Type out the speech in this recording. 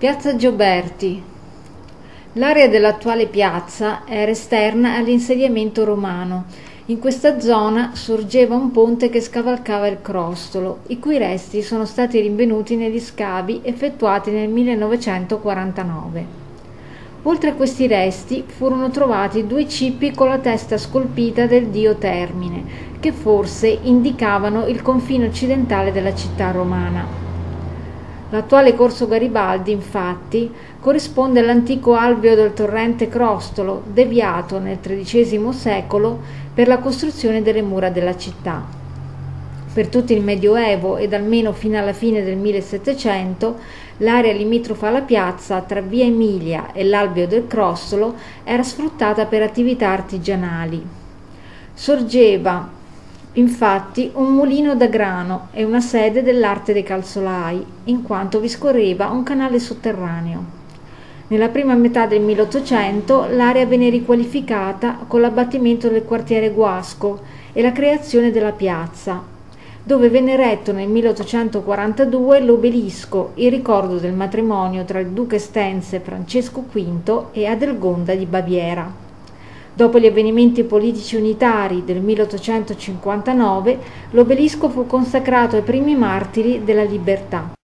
Piazza Gioberti. L'area dell'attuale piazza era esterna all'insediamento romano. In questa zona sorgeva un ponte che scavalcava il Crostolo, i cui resti sono stati rinvenuti negli scavi effettuati nel 1949. Oltre a questi resti furono trovati due cippi con la testa scolpita del dio Termine, che forse indicavano il confine occidentale della città romana. L'attuale Corso Garibaldi, infatti, corrisponde all'antico alveo del torrente Crostolo, deviato nel XIII secolo per la costruzione delle mura della città. Per tutto il Medioevo ed almeno fino alla fine del 1700, l'area limitrofa alla piazza, tra via Emilia e l'alveo del Crostolo, era sfruttata per attività artigianali. Sorgeva infatti un mulino da grano e una sede dell'arte dei calzolai, in quanto vi scorreva un canale sotterraneo. Nella prima metà del 1800 l'area venne riqualificata con l'abbattimento del quartiere Guasco e la creazione della piazza, dove venne eretto nel 1842 l'obelisco in ricordo del matrimonio tra il duca estense Francesco V e Adelgonda di Baviera. Dopo gli avvenimenti politici unitari del 1859, l'obelisco fu consacrato ai primi martiri della libertà.